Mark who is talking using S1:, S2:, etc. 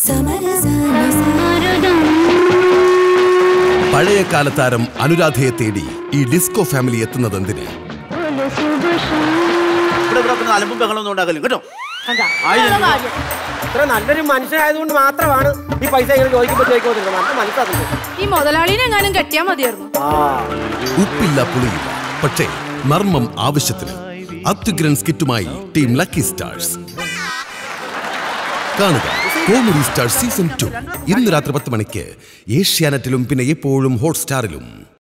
S1: പഴയ കാലത്താരം അനുരാധയെ തേടി ഈ ഡിസ്കോ ഫാമിലി എത്തുന്നതെന്തിന്?
S2: അലമ്പും ബഹളമൊന്നും ഉണ്ടാകലും കേട്ടോ.
S3: ഇത്ര നല്ലൊരു മനുഷ്യനായതുകൊണ്ട് മാത്രമാണ് ഈ പൈസ ഇങ്ങനെ ചോദിക്കുമ്പോഴത്തേക്കും മനസ്സിലാക്കുന്നത്.
S4: ഈ മുതലാളിനെ എങ്ങാനും കെട്ടിയാൽ മതിയായിരുന്നു.
S1: ഉപ്പില്ല പുളിയില്ല, പക്ഷേ നർമ്മം ആവശ്യത്തിന്. അത്യുഗ്രൻ സ്കിറ്റുമായി ടീം ലക്കി സ്റ്റാർസ്. കാണുക കോമഡി സ്റ്റാർ സീസൺ 2 ഇന്ന് രാത്രി 10 മണിക്ക് ഏഷ്യാനെറ്റിലും പിന്നെ എപ്പോഴും ഹോട്ട്സ്റ്റാറിലും.